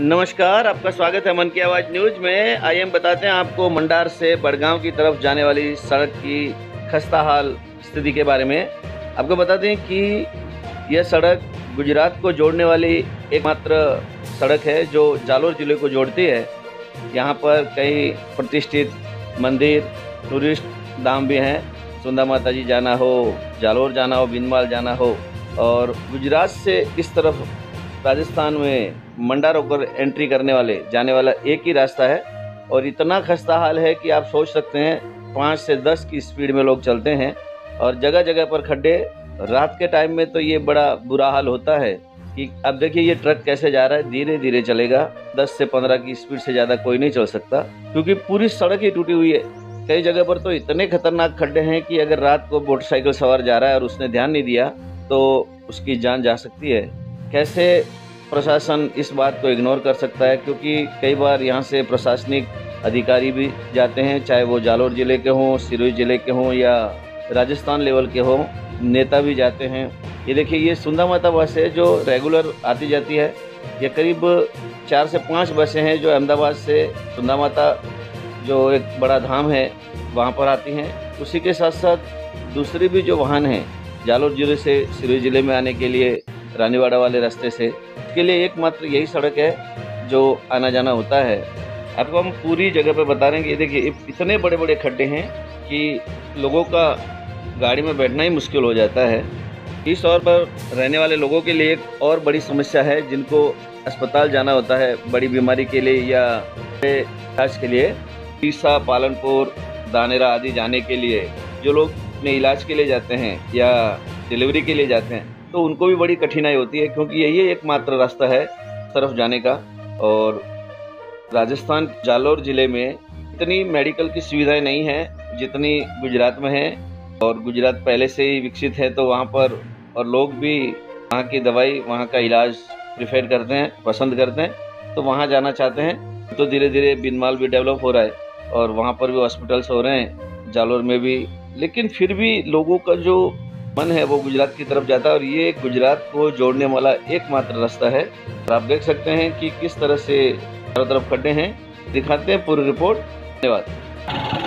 नमस्कार, आपका स्वागत है मन की आवाज़ न्यूज़ में। आइए हम बताते हैं आपको मंडार से बड़गांव की तरफ जाने वाली सड़क की खस्ता हाल स्थिति के बारे में। आपको बता दें कि यह सड़क गुजरात को जोड़ने वाली एकमात्र सड़क है जो जालोर ज़िले को जोड़ती है। यहाँ पर कई प्रतिष्ठित मंदिर, टूरिस्ट धाम भी हैं। सुंदा माता जी जाना हो, जालोर जाना हो, बिनमाल जाना हो, और गुजरात से इस तरफ राजस्थान में मंडार होकर एंट्री करने जाने वाला एक ही रास्ता है। और इतना खस्ता हाल है कि आप सोच सकते हैं 5 से 10 की स्पीड में लोग चलते हैं और जगह जगह पर खड्डे। रात के टाइम में तो ये बड़ा बुरा हाल होता है कि अब देखिए ये ट्रक कैसे जा रहा है, धीरे धीरे चलेगा। 10 से 15 की स्पीड से ज़्यादा कोई नहीं चल सकता क्योंकि पूरी सड़क ही टूटी हुई है। कई जगह पर तो इतने खतरनाक खड्डे हैं कि अगर रात को मोटरसाइकिल सवार जा रहा है और उसने ध्यान नहीं दिया तो उसकी जान जा सकती है। कैसे प्रशासन इस बात को इग्नोर कर सकता है, क्योंकि कई बार यहाँ से प्रशासनिक अधिकारी भी जाते हैं, चाहे वो जालोर ज़िले के हों, सिरोही ज़िले के हों या राजस्थान लेवल के हों, नेता भी जाते हैं। ये देखिए ये सुंदा माता बस है जो रेगुलर आती जाती है। ये करीब 4 से 5 बसें हैं जो अहमदाबाद से सुंदा माता जो एक बड़ा धाम है वहाँ पर आती हैं। उसी के साथ साथ दूसरी भी जो वाहन हैं जालोर ज़िले से सिरोही ज़िले में आने के लिए रानीवाड़ा वाले रास्ते से, इसके लिए एकमात्र यही सड़क है जो आना जाना होता है। आपको हम पूरी जगह पे बता रहे हैं कि देखिए इतने बड़े बड़े खड्डे हैं कि लोगों का गाड़ी में बैठना ही मुश्किल हो जाता है। इस तौर पर रहने वाले लोगों के लिए एक और बड़ी समस्या है जिनको अस्पताल जाना होता है बड़ी बीमारी के लिए या इलाज के लिए। तीसा, पालनपुर, दानेरा आदि जाने के लिए जो लोग अपने इलाज के लिए जाते हैं या डिलीवरी के लिए जाते हैं तो उनको भी बड़ी कठिनाई होती है, क्योंकि यही एकमात्र रास्ता है तरफ जाने का। और राजस्थान जालोर ज़िले में इतनी मेडिकल की सुविधाएं नहीं हैं जितनी गुजरात में है। और गुजरात पहले से ही विकसित है तो वहाँ पर और लोग भी वहाँ की दवाई, वहाँ का इलाज प्रेफर करते हैं, पसंद करते हैं, तो वहाँ जाना चाहते हैं। तो धीरे धीरे बिनमाल भी डेवलप हो रहा है और वहाँ पर भी हॉस्पिटल्स हो रहे हैं, जालोर में भी। लेकिन फिर भी लोगों का जो मन है वो गुजरात की तरफ जाता है और ये गुजरात को जोड़ने वाला एकमात्र रास्ता है। और आप देख सकते हैं कि किस तरह से चारों तरफ खड्डे हैं। दिखाते हैं पूरी रिपोर्ट। धन्यवाद।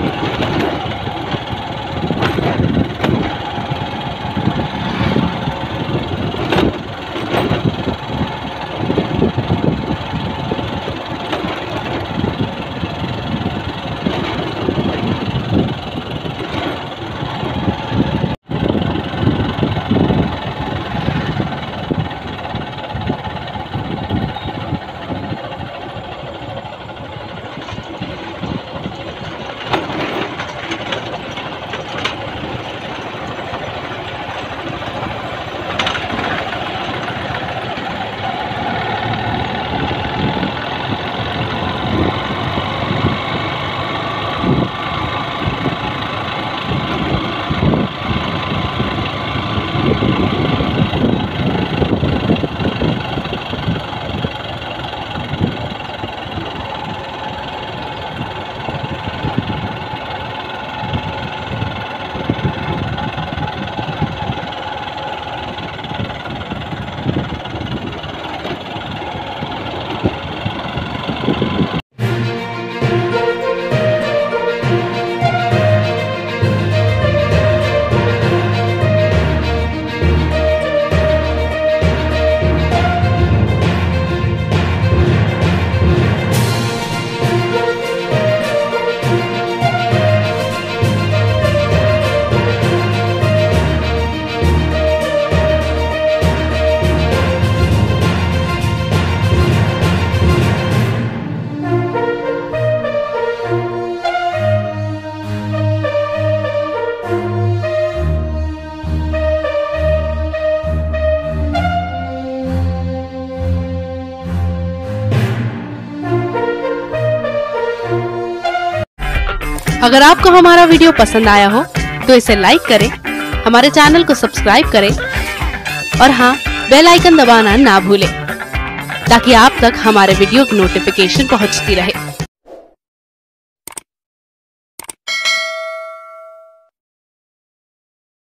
अगर आपको हमारा वीडियो पसंद आया हो तो इसे लाइक करें, हमारे चैनल को सब्सक्राइब करें और हाँ, बेल आइकन दबाना ना भूलें ताकि आप तक हमारे वीडियो की नोटिफिकेशन पहुंचती रहे।